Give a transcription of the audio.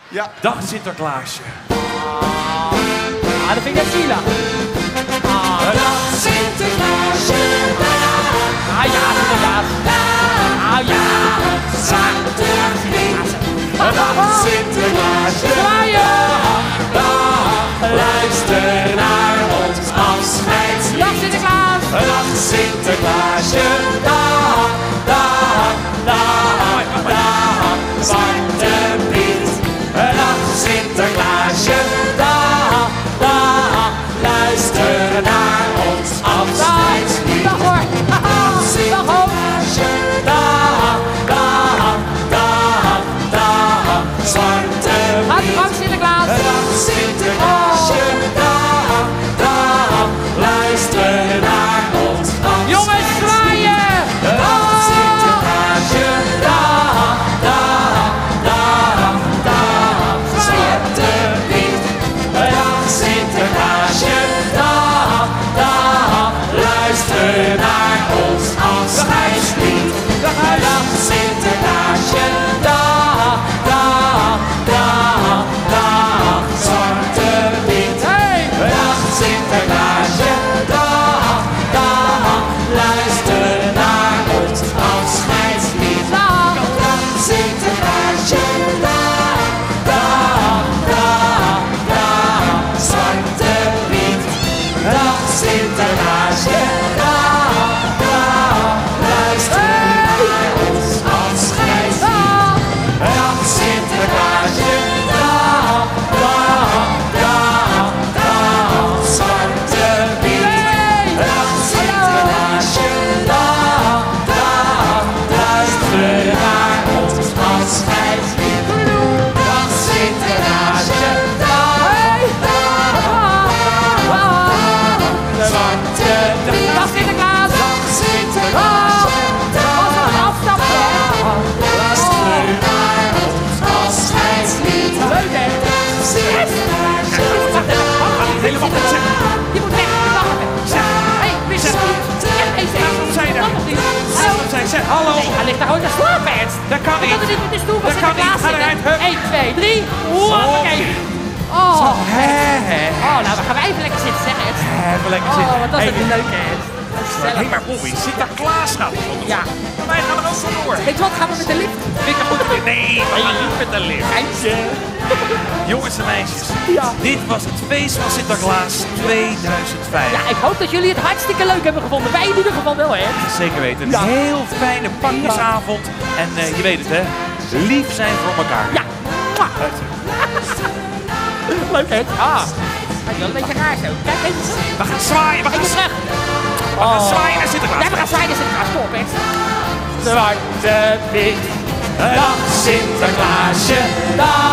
Ja. Dag Sinterklaasje. Dat vind ik net zielig. Dag Sinterklaasje, Ah ja, inderdaad. Ah ja. Zwarte Piet. Dag Sinterklaasje, luister naar ons afscheidslied. Dag Sinterklaas. Dag Sinterklaasje, dag, dag, dag, dag, Zwarte Piet. Dag Sinterklaasje, dag, dag, luister naar ons afscheidslied. Dag hoor. Dag Sinterklaasje, dag, dag, dag, dag, Zwarte Piet. Dag Sinterklaas. Dag Sinterklaasje, dag, dag, luister naar ons afscheidslied. Jongens, zwaaien. Dag Sinterklaasje, dag, dag, dag, dag, Zwarte Piet. Dag Sinterklaasje, dag, dag, luister naar ons afscheidslied. Dag Sinterklaasje, dag, dag, dag, dag, Zwarte Piet. Dag Sinterklaasje, dag, dag, luister naar ons afscheidslied. Dag Sinterklaasje, dag, dag, dag, dag, Zwarte Piet. Dag Sinterklaasje, dag, dag, luister naar ons afscheidslied. Dag Sinterklaasje, dag, dag, dag, dag, Zwarte Piet. Dag Sinterklaasje, dag, dag, luister naar ons afscheidslied. Dag Sinterklaasje, dag, dag, dag, Zwarte Piet. Dag Sinterklaas. Dag Sinterklaasje, dag, luister naar ons afscheidslied. Leuk hè? Dag Sinterklaasje, Helemaal goed zeg. Je moet weg. Hé, Mister Piet. Wat zei je? Wat zei je? Hallo. Nee, hij ligt daar gewoon te slapen, Ernst. Dat kan niet. Dat is niet met de stoel van Dat kan niet. Sinterklaas Ga eruit. zitten. Hup. 1, 2, 3. Hoppakee. Oh. Oh, nou, we gaan even lekker zitten, zeg Ernst. Even lekker Oh, zitten. wat was Hey, het leuk, Ernst. Hé, maar Bobby, Sinterklaas gaat er vandoor. Ja. Maar wij gaan er ook vandoor. Weet je wat, gaan we met de lift? Vind ik een goed idee. Nee, we gaan niet met de lift. Geintje. Jongens en meisjes, Ja. dit was het feest van Sinterklaas 2005. Ja, ik hoop dat jullie het hartstikke leuk hebben gevonden. Wij in ieder geval wel, hè? Zeker weten. Een Ja. heel fijne pakjesavond. En je weet het hè, lief zijn voor elkaar. Ja. Mwah. Leuk, hè? Ah. Hij is wel een beetje raar zo. Kijk even. We gaan zwaaien, we gaan Even terug. We gaan zwaaien naar Sinterklaas. Ja, we gaan zwaaien naar Sinterklaas. Kom op, hè? Zwarte Piet. Dag Sinterklaasje, dag.